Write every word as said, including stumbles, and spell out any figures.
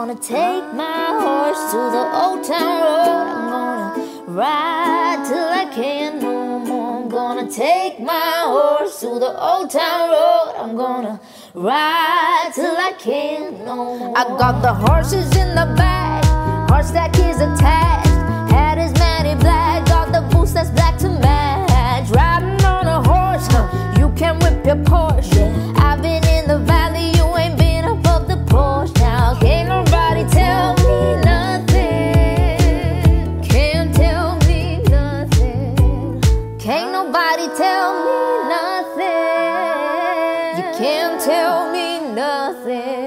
gonna take my horse to the old town road. I'm gonna ride till I can't no more. I'm gonna take my horse to the old town road. I'm gonna ride till I can't no more. I got the horses in the back, horse that is attached. Head is matted black, got the boots that's black to match. Riding on a horse, huh? You can whip your Porsche. I've been in the valley, you ain't been above the porch. Now can't nobody tell me nothing. Can't tell me nothing. Can't nobody tell me nothing. You can't tell me nothing.